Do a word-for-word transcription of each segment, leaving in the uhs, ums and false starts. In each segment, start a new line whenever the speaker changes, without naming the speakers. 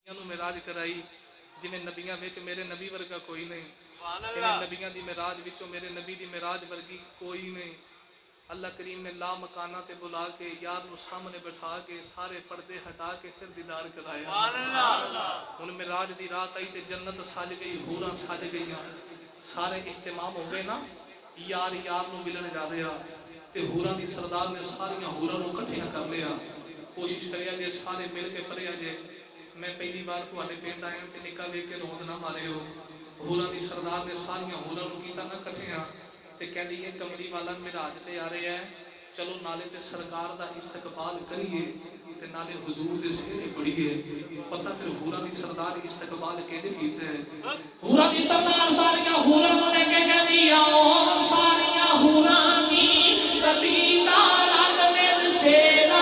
معراج کرائی جویں نبیاں وچ میرے نبی ورگا کوئی نہیں، انہیں نبیاں دی معراج وچوں میرے نبی دی معراج ورگی کوئی نہیں۔ اللہ کریم نے لا مکانہ تے بلا کے یار نو سامنے بٹھا کے سارے پردے ہٹا کے پھر دیدار کرایا۔ ہن معراج دی رات آئی تے جنت سج گئی، حوراں سج گئیاں، سارے اہتمام ہو گئے نا، یار یار نو ملن جاوے آ تے حوراں دی سردار نے ساریاں حوراں نو اکٹھیاں کر لیا۔ کوشش کریا جے سارے مل کے پڑھیا جے میں پہلی بار تواڈے پنڈ آیا تے نکاح ویکھ کے روند نہ مارے ہو۔ حوراں دی سردار نے ساریاں حوراں نو کیتا نہ اکٹھیاں تے کہندی ہے کملی والا معراج تے آ رہے ہیں، چلو نالے تے سرکار دا استقبال کریے تے نالے حضور دے سینے پڑھیے۔ پتہ پھر حوراں دی سردار استقبال کیندے کیتا ہے؟ حوراں دی سردار ساریاں حوراں نو لے کے کہندی آؤ ساریاں حوراں دی نبی دا رنگ مل سیرا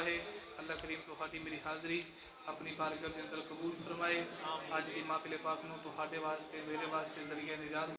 چاہے اللہ کریم تہاڈی میری حاضری اپنی بارگاہ دے اندر قبول فرمائے. اج دی محفل پاک نو تہاڈے واسطے میرے واسطے ذریعہ نجات